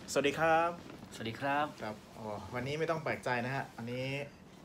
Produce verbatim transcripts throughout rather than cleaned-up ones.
สวัสดีครับสวัสดีครับครับอ๋อวันนี้ไม่ต้องแปลกใจนะฮะอันนี้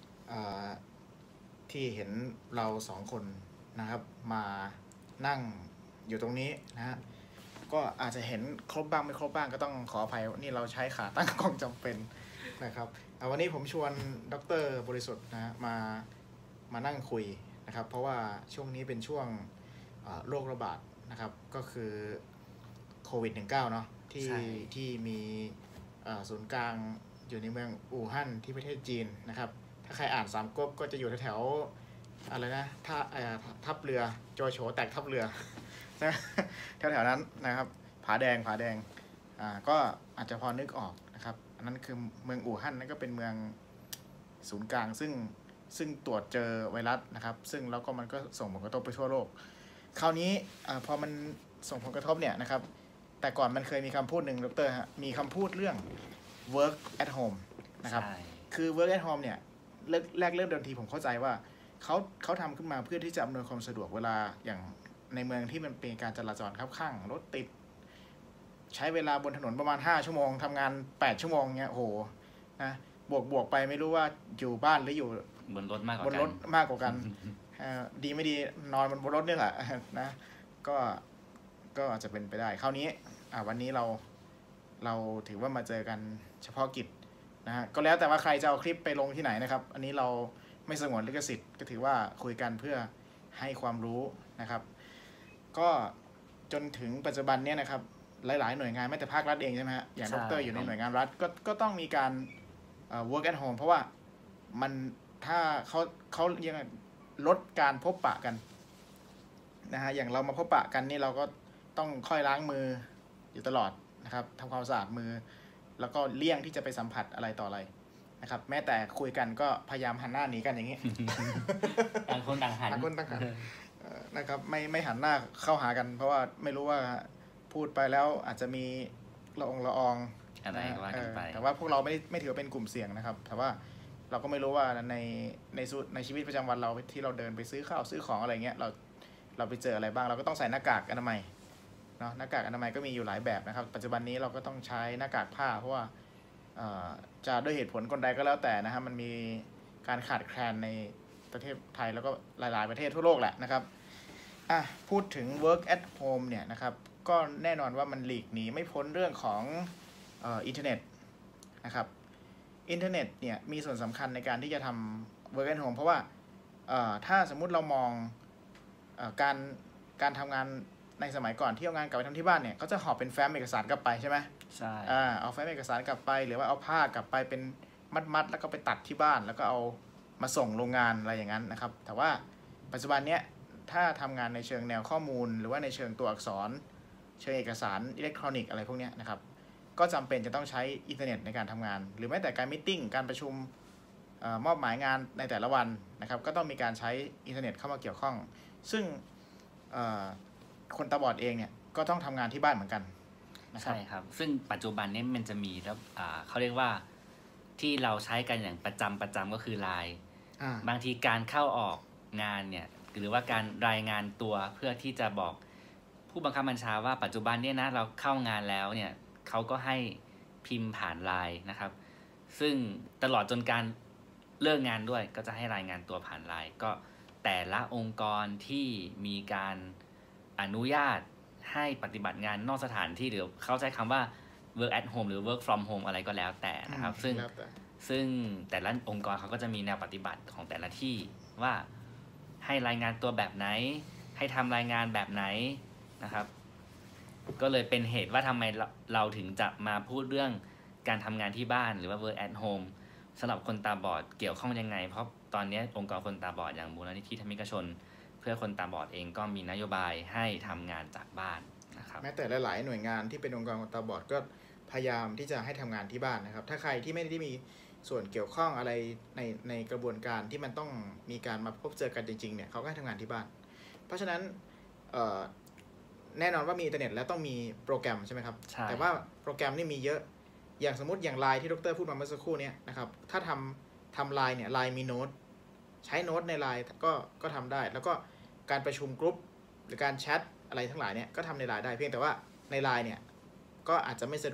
ที่เห็นเราสองคนนะครับมานั่งอยู่ตรงนี้นะฮะก็อาจจะเห็นครบบ้างไม่ครบบ้างก็ต้องขออภัยนี่เราใช้ขาตั้งกล้องจำเป็นนะครับวันนี้ผมชวนดรบริสุทธิ์นะฮะมามานั่งคุยนะครับเพราะว่าช่วงนี้เป็นช่วงโรคระบาดนะครับก็คือโควิด สิบเก้า เนาะที่ที่มีศูนย์กลางอยู่ในเมืองอู่ฮั่นที่ประเทศจีนนะครับถ้าใครอ่านสามก๊กก็จะอยู่แถวๆอะไรนะท่าทับเรือโจโฉแตกทับเรือแถวๆนั้นนะครับผาแดงผาแดงอ่าก็อาจจะพอนึกออกนะครับอันนั้นคือเมืองอู่ฮั่นนั่นก็เป็นเมืองศูนย์กลางซึ่งซึ่งตรวจเจอไวรัสนะครับซึ่งแล้วก็มันก็ส่งผลกระทบไปทั่วโลกคราวนี้พอมันส่งผลกระทบเนี่ยนะครับแต่ก่อนมันเคยมีคำพูดหนึ่งดรฮะมีคำพูดเรื่อง work at home นะครับคือ work at home เนี่ยแรกเริ่มเดิมทีผมเข้าใจว่าเขาเขาทำขึ้นมาเพื่อที่จะอำนวยความสะดวกเวลาอย่างในเมืองที่มันเป็นการจราจรคับข้างรถติดใช้เวลาบนถนนประมาณห้าชั่วโมงทำงานแปดชั่วโมงเงี้ยโอ้โหนะบวกบวกไปไม่รู้ว่าอยู่บ้านหรืออยู่บนรถมากกว่าบนรถมากกว่ากันดีไม่ดีนอนบนรถนี่แหละนะก็ก็อาจจะเป็นไปได้คราวนี้วันนี้เราเราถือว่ามาเจอกันเฉพาะกิจนะฮะก็แล้วแต่ว่าใครจะเอาคลิปไปลงที่ไหนนะครับอันนี้เราไม่สงวนลิขสิทธิ์ก็ถือว่าคุยกันเพื่อให้ความรู้นะครับก็จนถึงปัจจุบันเนี้ยนะครับหลายๆหน่วยงานไม่แต่ภาครัฐเองใช่ไหมฮะอย่างดรอยู่ในหน่วยงานรัฐก็ก็ต้องมีการ work at home เพราะว่ามันถ้าเขาเขายังลดการพบปะกันนะฮะอย่างเรามาพบปะกันนี่เราก็ต้องค่อยล้างมืออยู่ตลอดนะครับทำความสะอาดมือแล้วก็เลี่ยงที่จะไปสัมผัสอะไรต่ออะไรนะครับแม้แต่คุยกันก็พยายามหันหน้าหนีกันอย่างนี้ต่างคนต่างหันต่างคนต่างหันนะครับไม่ไม่หันหน้าเข้าหากันเพราะว่าไม่รู้ว่าพูดไปแล้วอาจจะมีละอองละอองอะไรว่ากันไปแต่ว่าพวกเราไม่ไม่ถือเป็นกลุ่มเสี่ยงนะครับแต่ว่าเราก็ไม่รู้ว่าในในในชีวิตประจำวันเราที่เราเดินไปซื้อข้าวซื้อของอะไรเงี้ยเราเราไปเจออะไรบ้างเราก็ต้องใส่หน้ากากอนามัยเนาะหน้ากากอนามัยก็มีอยู่หลายแบบนะครับปัจจุบันนี้เราก็ต้องใช้หน้ากากผ้าเพราะว่าจะด้วยเหตุผลคนใดก็แล้วแต่นะฮะมันมีการขาดแคลนในประเทศไทยแล้วก็หลายๆประเทศทั่วโลกแหละนะครับอ่ะพูดถึง work at home เนี่ยนะครับก็แน่นอนว่ามันหลีกหนีไม่พ้นเรื่องของอินเทอร์เน็ตนะครับอินเทอร์เน็ตเนี่ยมีส่วนสำคัญในการที่จะทำ work at home เพราะว่าถ้าสมมุติเรามองการการทำงานในสมัยก่อนที่เอางานกลับไปทำที่บ้านเนี่ยก็จะหอบเป็นแฟ้มเอกสารกลับไปใช่ไหมใช่อ่าเอาแฟ้มเอกสารกลับไปหรือว่าเอาผ้ากลับไปเป็นมัดๆแล้วก็ไปตัดที่บ้านแล้วก็เอามาส่งโรงงานอะไรอย่างนั้นนะครับแต่ว่าปัจจุบันเนี้ยถ้าทำงานในเชิงแนวข้อมูลหรือว่าในเชิงตัวอักษรเชิงเอกสารอิเล็กทรอนิกส์อะไรพวกนี้นะครับก็จำเป็นจะต้องใช้อินเทอร์เน็ตในการทำงานหรือแม้แต่การมีตติ้งการประชุมมอบหมายงานในแต่ละวันนะครับก็ต้องมีการใช้อินเทอร์เน็ตเข้ามาเกี่ยวข้องซึ่งคนตาบอดเองเนี่ยก็ต้องทำงานที่บ้านเหมือนกันใช่ครับซึ่งปัจจุบันนี้มันจะมีแล้วเขาเรียกว่าที่เราใช้กันอย่างประจำประจำก็คือ ไลน์ บางทีการเข้าออกงานเนี่ยหรือว่าการรายงานตัวเพื่อที่จะบอกผู้บังคับบัญชาว่าปัจจุบันเนี่ยนะเราเข้างานแล้วเนี่ยเขาก็ให้พิมพ์ผ่าน ไลน์ นะครับซึ่งตลอดจนการเลิกงานด้วยก็จะให้รายงานตัวผ่าน ไลน์ ก็แต่ละองค์กรที่มีการอนุญาตให้ปฏิบัติงานนอกสถานที่หรือเขาใช้คำว่า work at home หรือ work from home อะไรก็แล้วแต่นะครับซึ่งซึ่งแต่ละองค์กรเขาก็จะมีแนวปฏิบัติของแต่ละที่ว่าให้รายงานตัวแบบไหนให้ทำรายงานแบบไหนนะครับก็เลยเป็นเหตุว่าทำไมเราถึงจะมาพูดเรื่องการทำงานที่บ้านหรือว่า work at home สำหรับคนตาบอดเกี่ยวข้องยังไงเพราะตอนนี้องค์กรคนตาบอดอย่างมูลนิธิธรรมิกชนเพื่อคนตาบอดเองก็มีนโยบายให้ทำงานจากบ้านนะครับแม้แต่หลายๆหน่วยงานที่เป็นองค์กรคนตาบอดก็พยายามที่จะให้ทำงานที่บ้านนะครับถ้าใครที่ไม่ได้มีส่วนเกี่ยวข้องอะไรในในกระบวนการที่มันต้องมีการมาพบเจอกันจริงๆเนี่ยเขาก็ให้ทำงานที่บ้านเพราะฉะนั้นแน่นอนว่ามีอินเทอร์เน็ตแล้วต้องมีโปรแกรมใช่ไหมครับแต่ว่าโปรแกรมนี่มีเยอะอย่างสมมติอย่าง ไลน์ ที่ดรพูดมาเมื่อสักครู่นี้นะครับถ้าทำทำ ไลน์ เนี่ย ไลน์ มีโน้ตใช้โน้ตใน ไลน์ ก็ก็ทำได้แล้วก็การประชุมกรุ๊ปหรือการแชทอะไรทั้งหลายเนี่ยก็ทำใน ไลน์ ได้เพียงแต่ว่าใน ไลน์ เนี่ยก็อาจจะไม่สะดวก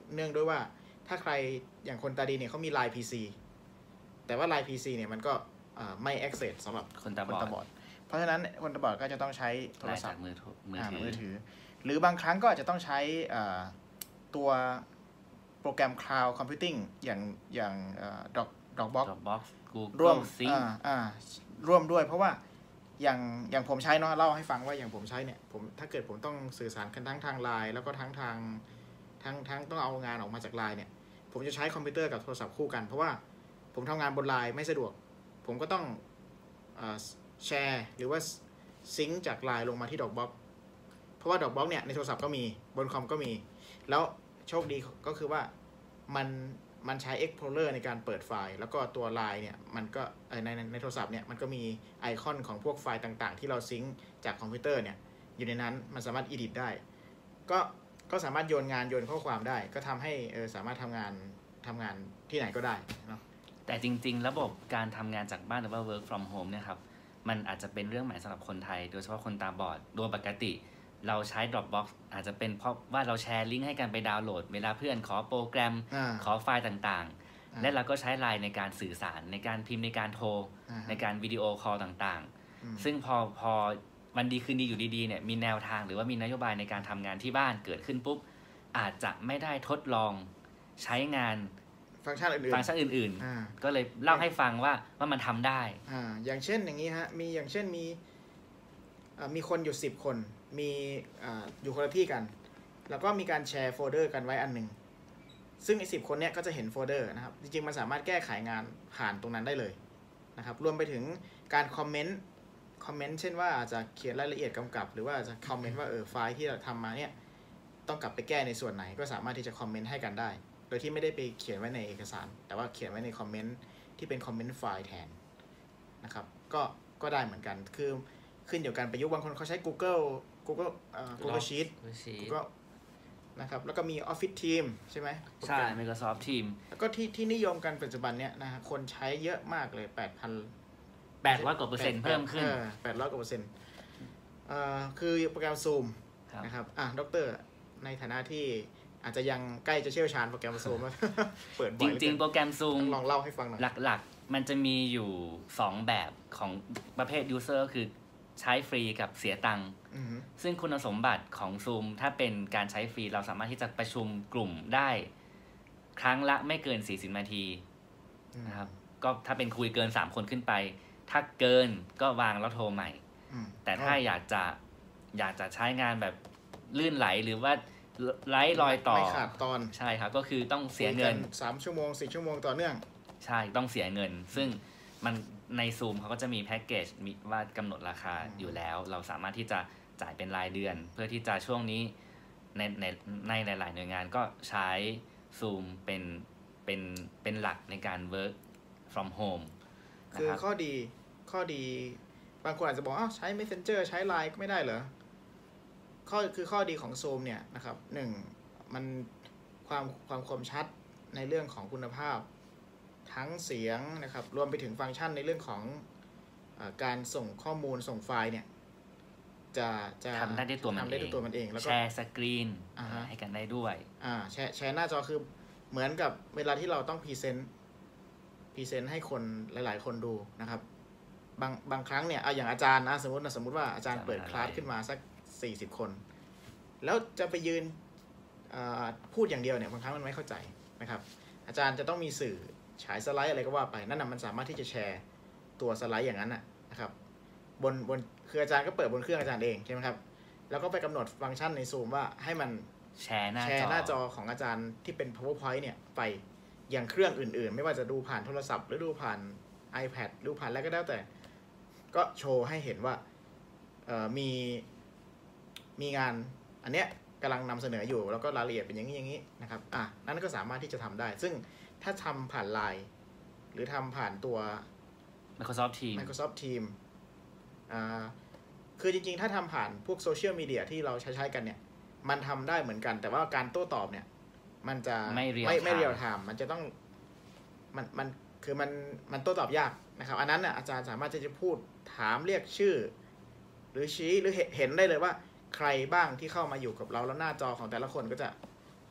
เนื่องด้วยว่าถ้าใครอย่างคนตาดีเนี่ยเขามี ไลน์ พี ซี แต่ว่า ไลน์ พี ซี เนี่ยมันก็ไม่ access สำหรับคนตาบอดเพราะฉะนั้นคนตาบอดก็จะต้องใช้โทรศัพท์มือถือมือถือหรือบางครั้งก็อาจจะต้องใช้ตัวโปรแกรม Cloud Computing อย่างอย่างดอกดอกบ็อกร่วมร่วมด้วยเพราะว่าอย่างอย่างผมใช้เนาะเล่าให้ฟังว่าอย่างผมใช้เนี่ยผมถ้าเกิดผมต้องสื่อสารกันทั้งทางไลน์แล้วก็ทั้งทางทั้งทั้งต้องเอางานออกมาจากไลน์เนี่ยผมจะใช้คอมพิวเตอร์กับโทรศัพท์คู่กันเพราะว่าผมทำงานบนไลน์ไม่สะดวกผมก็ต้องแชร์หรือว่าซิงค์จากไลน์ลงมาที่ดอกบ็อกเพราะว่าดอกบ็อกเนี่ยในโทรศัพท์ก็มีบนคอมก็มีแล้วโชคดีก็คือว่ามันมันใช้ Explorer ในการเปิดไฟล์แล้วก็ตัวไลน์เนี่ยมันก็ในในในโทรศัพท์เนี่ยมันก็มีไอคอนของพวกไฟล์ต่างๆที่เราซิงค์จากคอมพิวเตอร์เนี่ยอยู่ในนั้นมันสามารถ edit ได้ก็ก็สามารถโยนงานโยนข้อความได้ก็ทำให้เออสามารถทำงานทำงานที่ไหนก็ได้เนาะแต่จริงๆระบบการทำงานจากบ้านหรือว่า work from home เนี่ยครับมันอาจจะเป็นเรื่องใหม่สำหรับคนไทยโดยเฉพาะคนตาบอดโดยปกติเราใช้ Dropbox อาจจะเป็นเพราะว่าเราแชร์ลิงก์ให้กันไปดาวน์โหลดเวลาเพื่อนขอโปรแกรมขอไฟล์ต่างๆและเราก็ใช้ไลน์ในการสื่อสารในการพิมพ์ในการโทรในการวิดีโอคอลต่างๆซึ่งพอพอวันดีคืนดีอยู่ดีๆเนี่ยมีแนวทางหรือว่ามีนโยบายในการทำงานที่บ้านเกิดขึ้นปุ๊บอาจจะไม่ได้ทดลองใช้งานฟังก์ชันอื่นๆฟังก์ชันอื่นๆก็เลยเล่าให้ฟังว่าว่ามันทำได้อ่าอย่างเช่นอย่างนี้ฮะมีอย่างเช่นมีมีคนอยู่สิบคนมีอยู่คนละที่กันแล้วก็มีการแชร์โฟลเดอร์กันไว้อันหนึ่งซึ่งไอ้สิบคนเนี้ยก็จะเห็นโฟลเดอร์นะครับจริงๆมันสามารถแก้ไขงานผ่านตรงนั้นได้เลยนะครับรวมไปถึงการคอมเมนต์คอมเมนต์เช่นว่าอาจจะเขียนรายละเอียดกำกับหรือว่าจะคอมเมนต์ว่าเออไฟล์ที่เราทำมาเนี่ยต้องกลับไปแก้ในส่วนไหนก็สามารถที่จะคอมเมนต์ให้กันได้โดยที่ไม่ได้ไปเขียนไว้ในเอกสารแต่ว่าเขียนไว้ในคอมเมนต์ที่เป็นคอมเมนต์ไฟล์แทนนะครับก็ก็ได้เหมือนกันคือขึ้นอยู่กันประยุกต์บางคนเขาใช้ Google Google อ่า Google Sheet Google นะครับแล้วก็มี Office Team ใช่ไหมใช่ Microsoft Team แล้วก็ที่ที่นิยมกันปัจจุบันเนี้ยนะฮะคนใช้เยอะมากเลย แปดพันแปดร้อยกว่าเปอร์เซ็นต์เพิ่มขึ้นแปดร้อยกว่าเปอร์เซ็นต์อ่าคือโปรแกรม Zoom นะครับอ่ะดร.ในฐานะที่อาจจะยังใกล้จะเชี่ยวชาญโปรแกรม Zoom เปิดบ่อยจริงๆโปรแกรม Zoom ลองเล่าให้ฟังหน่อยหลักๆมันจะมีอยู่สองแบบของประเภท user คือใช้ฟรีกับเสียตังค์ซึ่งคุณสมบัติของ Zoom ถ้าเป็นการใช้ฟรีเราสามารถที่จะประชุมกลุ่มได้ครั้งละไม่เกินสี่สิบนาทีนะครับก็ถ้าเป็นคุยเกินสามคนขึ้นไปถ้าเกินก็วางแล้วโทรใหม่แต่ถ้าอยากจะอยากจะใช้งานแบบลื่นไหลหรือว่าไร้รอยต่อไม่ขาดตอนใช่ครับก็คือต้องเสียเงินสามชั่วโมงสี่ชั่วโมงต่อเนื่องใช่ต้องเสียเงินซึ่งมันใน Zoom เขาก็จะมีแพ็กเกจมีว่ากำหนดราคาอยู่แล้วเราสามารถที่จะจ่ายเป็นรายเดือนเพื่อที่จะช่วงนี้ในในในหลายๆหน่วยงานก็ใช้ Zoom เป็นเป็นเป็นหลักในการ work from home คือข้อดีข้อดีบางคนอาจจะบอกอ้าวใช้ Messenger ใช้ ไลน์ ก็ไม่ได้เหรอข้อคือข้อดีของ Zoom เนี่ยนะครับหนึ่งมันความความคมชัดในเรื่องของคุณภาพทั้งเสียงนะครับรวมไปถึงฟังก์ชันในเรื่องของอ่าการส่งข้อมูลส่งไฟล์เนี่ยจะจะทำได้ด้วยตัวมันเองตัวมันเองแล้วก็แชร์สกรีนให้กันได้ด้วยอ่าแชร์แชร์หน้าจอคือเหมือนกับเวลาที่เราต้องพรีเซนต์พรีเซนต์ให้คนหลายๆคนดูนะครับบางบางครั้งเนี่ยอย่างอาจารย์นะสมมตินะสมมติว่าอาจารย์เปิดคลาสขึ้นมาสักสี่สิบคนแล้วจะไปยืนพูดอย่างเดียวเนี่ยบางครั้งมันไม่เข้าใจนะครับอาจารย์จะต้องมีสื่อฉายสไลด์อะไรก็ว่าไปนั่นน่ะมันสามารถที่จะแชร์ตัวสไลด์อย่างนั้นนะครับบนบนคืออาจารย์ก็เปิดบนเครื่องอาจารย์เองใช่ไหมครับแล้วก็ไปกำหนดฟังก์ชันใน Zoom ว่าให้มันแชร์หน้าจอหน้าจอของอาจารย์ที่เป็น powerpoint เนี่ยไปอย่างเครื่องอื่นๆไม่ว่าจะดูผ่านโทรศัพท์หรือดูผ่าน iPad ดูผ่านอะไรก็แล้วแต่ก็โชว์ให้เห็นว่ามีมีงานอันเนี้ยกำลังนำเสนออยู่แล้วก็รายละเอียดเป็นอย่างนี้อย่างนี้นะครับอ่ะนั่นก็สามารถที่จะทำได้ซึ่งถ้าทำผ่าน ไลน์ หรือทำผ่านตัว Microsoft Teams Microsoft Teams อ่าคือจริงๆถ้าทำผ่านพวกโซเชียลมีเดียที่เราใช้ใช้กันเนี่ยมันทำได้เหมือนกันแต่ว่าการโต้ตอบเนี่ยมันจะไม่เรียลไม่ไม่เรียลไทม์มันจะต้องมันมันคือมันมันโต้ตอบยากนะครับอันนั้นน่ะอาจารย์สามารถจะพูดถามเรียกชื่อหรือชี้หรือเห็นได้เลยว่าใครบ้างที่เข้ามาอยู่กับเราแล้วหน้าจอของแต่ละคนก็จะ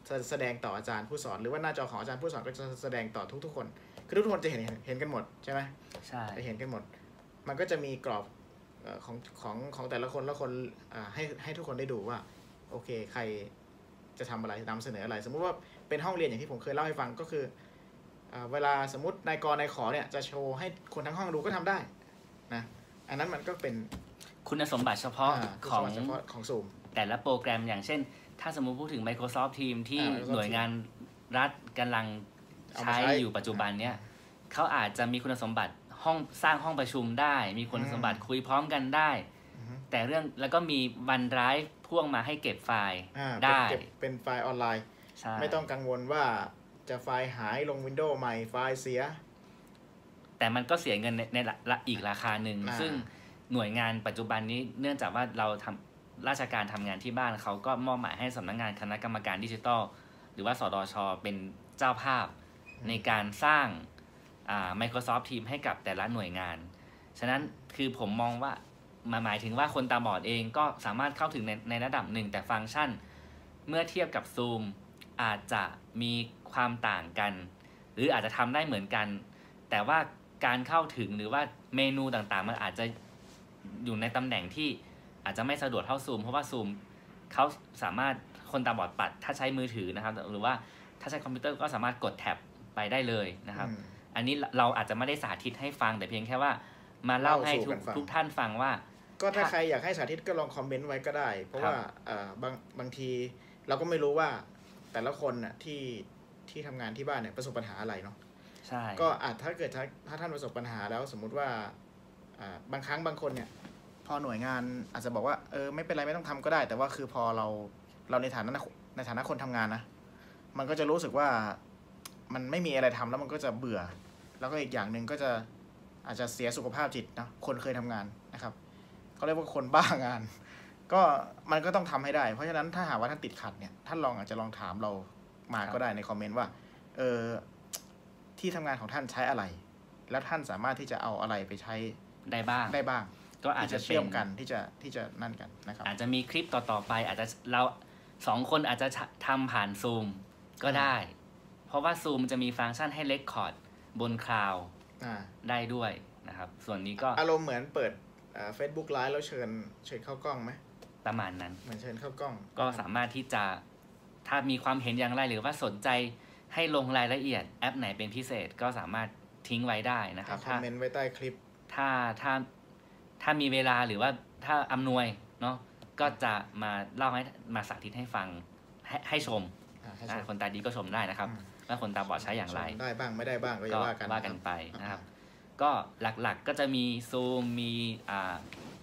แสดงต่ออาจารย์ผู้สอนหรือว่าหน้าจอของอาจารย์ผู้สอนก็จะแสดงต่อทุกๆคนคือทุกคนจะเห็นเห็นกันหมดใช่ไหมใช่จะเห็นกันหมดมันก็จะมีกรอบของของของแต่ละคนละคนให้ให้ทุกคนได้ดูว่าโอเคใครจะทำอะไรนำเสนออะไรสมมุติว่าเป็นห้องเรียนอย่างที่ผมเคยเล่าให้ฟังก็คือเวลาสมมตินายกนายขอเนี่ยจะโชว์ให้คนทั้งห้องดูก็ทำได้นะอันนั้นมันก็เป็นคุณสมบัติเฉพาะของของซูมแต่ละโปรแกรมอย่างเช่นถ้าสมมุติพูดถึง Microsoft Teams ที่หน่วยงานรัฐกำลังใช้อยู่ปัจจุบันเนี้ยเขาอาจจะมีคุณสมบัติห้องสร้างห้องประชุมได้มีคุณสมบัติคุยพร้อมกันได้แต่เรื่องแล้วก็มีวันไดรฟ์พ่วงมาให้เก็บไฟล์ได้เป็นไฟล์ออนไลน์ไม่ต้องกังวลว่าจะไฟล์หายลง Windows ใหม่ไฟล์เสียแต่มันก็เสียเงินในในอีกราคาหนึ่งซึ่งหน่วยงานปัจจุบันนี้เนื่องจากว่าเราทำราชการทำงานที่บ้านเขาก็มอบหมายให้สำนักงานคณะกรรมการดิจิทัลหรือว่าสดช.เป็นเจ้าภาพในการสร้างอ่า Microsoft Teams ให้กับแต่ละหน่วยงานฉะนั้นคือผมมองว่าหมายถึงว่าคนตาบอดเองก็สามารถเข้าถึงในในระดับหนึ่งแต่ฟังก์ชันเมื่อเทียบกับ Zoom อาจจะมีความต่างกันหรืออาจจะทำได้เหมือนกันแต่ว่าการเข้าถึงหรือว่าเมนูต่างๆมันอาจจะอยู่ในตำแหน่งที่อาจจะไม่สะดวกเท่า Zoom เพราะว่า Zoom เขาสามารถคนตาบอดปัดถ้าใช้มือถือนะครับหรือว่าถ้าใช้คอมพิวเตอร์ก็สามารถกดแท็บไปได้เลยนะครับอันนี้เราอาจจะไม่ได้สาธิตให้ฟังแต่เพียงแค่ว่ามาเล่าให้ทุกทุกท่านฟังว่าก็ถ้าใครอยากให้สาธิตก็ลองคอมเมนต์ไว้ก็ได้เพราะว่าบางบางทีเราก็ไม่รู้ว่าแต่ละคนน่ะที่ที่ทำงานที่บ้านเนี่ยประสบปัญหาอะไรเนาะใช่ก็อาจถ้าเกิดถ้าถ้าท่านประสบปัญหาแล้วสมมุติว่าบางครั้งบางคนเนี่ยพอหน่วยงานอาจจะบอกว่าเออไม่เป็นไรไม่ต้องทำก็ได้แต่ว่าคือพอเราเราในฐานะในฐานะคนทำงานนะมันก็จะรู้สึกว่ามันไม่มีอะไรทำแล้วมันก็จะเบื่อแล้วก็อีกอย่างหนึ่งก็จะอาจจะเสียสุขภาพจิตนะคนเคยทำงานนะครับเขาเรียกว่าคนบ้างานก็มันก็ต้องทำให้ได้เพราะฉะนั้นถ้าหากว่าท่านติดขัดเนี่ยท่านลองอาจจะลองถามเรามาก็ได้ในคอมเมนต์ว่าเออที่ทำงานของท่านใช้อะไรแล้วท่านสามารถที่จะเอาอะไรไปใช้ได้บ้างได้บ้างก็อาจจะเชื่อมกันที่จะที่จะนั่นกันนะครับอาจจะมีคลิปต่อๆไปอาจจะเราสองคนอาจจะทำผ่านซูมก็ได้เพราะว่าซูมจะมีฟังก์ชันให้เรคคอร์ดบนคลาวด์ได้ด้วยนะครับส่วนนี้ก็อารมณ์เหมือนเปิดเฟซบุ๊กไลฟ์แล้วเชิญเชิญเข้ากล้องไหมประมาณนั้นเหมือนเชิญเข้ากล้องก็สามารถที่จะถ้ามีความเห็นอย่างไรหรือว่าสนใจให้ลงรายละเอียดแอปไหนเป็นพิเศษก็สามารถทิ้งไว้ได้นะครับคอมเมนต์ไว้ใต้คลิปถ้าถ้าถ้ามีเวลาหรือว่าถ้าอำนวยเนาะก็จะมาเล่าให้มาสาธิตให้ฟังให้ให้ชมคนตาดีก็ชมได้นะครับว่าคนตาบอดใช้อย่างไรได้บ้างไม่ได้บ้างก็ว่ากันว่ากันไปนะครับก็หลักๆก็จะมี Zoom มีอ่า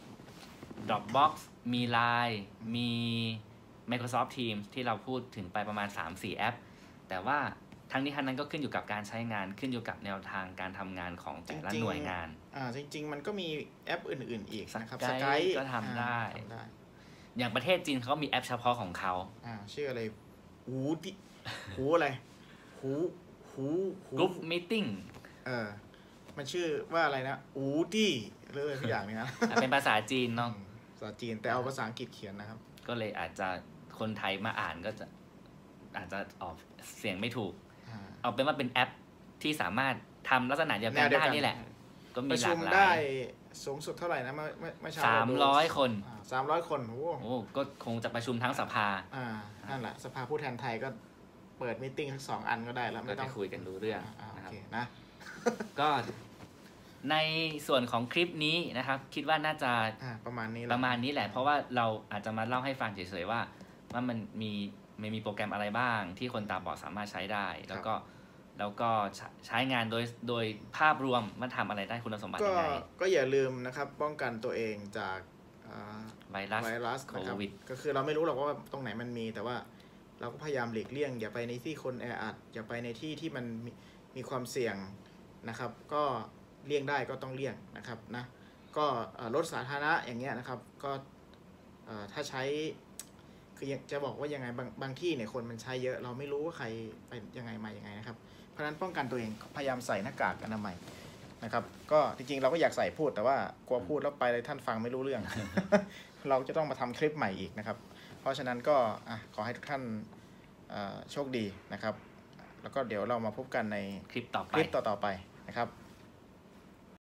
Dropbox มี ไลน์ มี Microsoft Teams ที่เราพูดถึงไปประมาณ สามสี่ แอปแต่ว่าทั้งนี้ทั้งนั้นก็ขึ้นอยู่กับการใช้งานขึ้นอยู่กับแนวทางการทำงานของแต่ละหน่วยงานอ่าจริงๆมันก็มีแอปอื่นๆอีกนะครับ Skype ก็ทำได้อย่างประเทศจีนเขามีแอปเฉพาะของเขาอ่าชื่ออะไรหูที่หูอะไรหูหูหู Group Meeting เออมันชื่อว่าอะไรนะอูตี้หรืออะไรทุกอย่างเนี่ยนะเป็นภาษาจีนเนาะภาษาจีนแต่เอาภาษาอังกฤษเขียนนะครับก็เลยอาจจะคนไทยมาอ่านก็จะอาจจะออกเสียงไม่ถูกเอาเป็นว่าเป็นแอปที่สามารถทำลักษณะเดียวกันได้นี่แหละก็มีหลากหลายได้สูงสุดเท่าไหร่นะเมื่อเมื่อเช้าสามร้อยคนสามร้อยคนโอ้โหก็คงจะประชุมทั้งสภาอ่านั่นแหละสภาผู้แทนไทยก็เปิดมีตติ้งทั้งสองอันก็ได้แล้วไม่ต้องคุยกันรู้เรื่องนะครับนะก็ในส่วนของคลิปนี้นะครับคิดว่าน่าจะประมาณนี้ประมาณนี้แหละเพราะว่าเราอาจจะมาเล่าให้ฟังเฉยๆว่าว่ามันมีมันมีโปรแกรมอะไรบ้างที่คนตาบอดสามารถใช้ได้แล้วก็แล้วก็ใช้งานโดยโดยภาพรวมมันทำอะไรได้คุณสมบัติยังไงก็อย่าลืมนะครับป้องกันตัวเองจากไวรัสไวรัสโควิดก็คือเราไม่รู้หรอกว่าตรงไหนมันมีแต่ว่าเราก็พยายามหลีกเลี่ยงอย่าไปในที่คนแออัดอย่าไปในที่ที่มันมีความเสี่ยงนะครับก็เลี่ยงได้ก็ต้องเลี่ยงนะครับนะก็รถสาธารณะอย่างเงี้ยนะครับก็ถ้าใช้คือจะบอกว่ายังไงบางบางที่เนี่ยคนมันใช้เยอะเราไม่รู้ว่าใครไปยังไงมายังไงนะครับเพราะฉะนั้นป้องกันตัวเองพยายามใส่หน้ากากอนามัยนะครับก็จริงๆเราก็อยากใส่พูดแต่ว่ากลัวพูดแล้วไปเลยท่านฟังไม่รู้เรื่อง เราจะต้องมาทำคลิปใหม่อีกนะครับเพราะฉะนั้นก็ขอให้ทุกท่านโชคดีนะครับแล้วก็เดี๋ยวเรามาพบกันในคลิปต่อไปคลิปต่อๆไปนะครับ